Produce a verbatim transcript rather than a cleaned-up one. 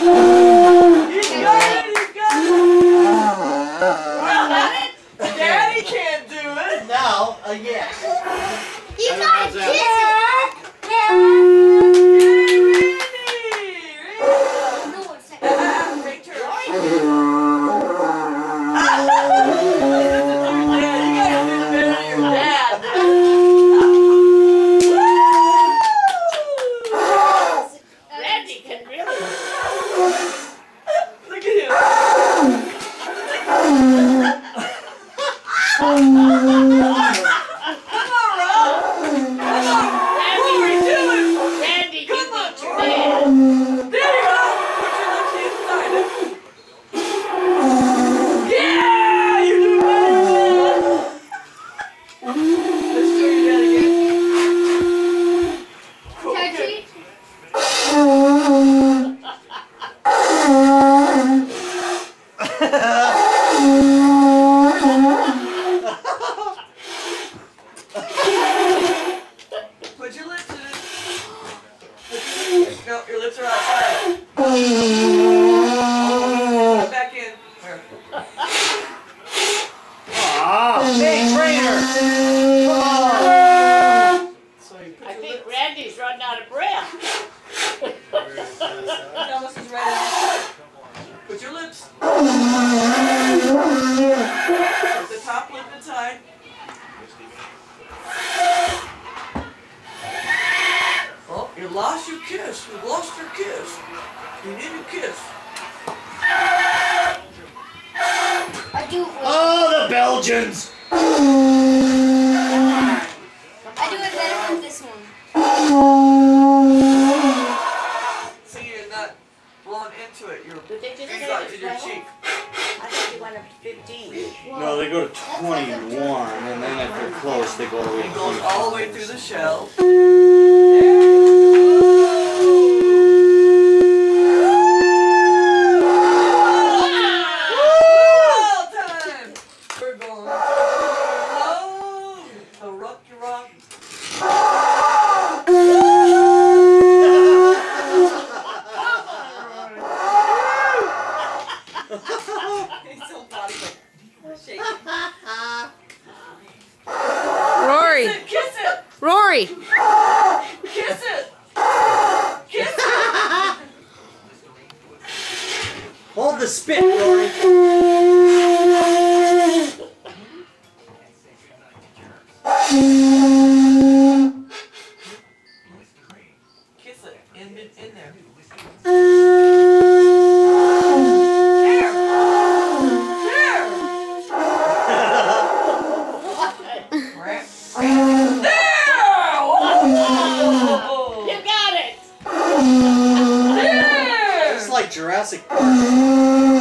got it! You got it! Daddy can't do it! Now, a yes. You got it! Kiss it! Put your lips in it. No, your lips are outside. Put it back in. There. Ah, big trainer. Oh. So you put I your think lips. Randy's running out of breath. Thomas is ready. Put your lips. Put the top lip inside. Oh, you lost your kiss. You lost your kiss. You need a kiss. I do it Oh, the Belgians. I do it better with this one. See, you're not blowing into it. You're Did they just say inside it to your was cheek. I thought you went up to fifteen. No, they go to twenty-one, and then if they're close, they go to It goes all the way through the shell. All time. We're going low. So rock your rock. He's so body shaking. Rory, Kiss it! Rory. Kiss it! Kiss it! Hold the spit, Rory. Kiss it. In, in, in there. You got it! It's like Jurassic Park.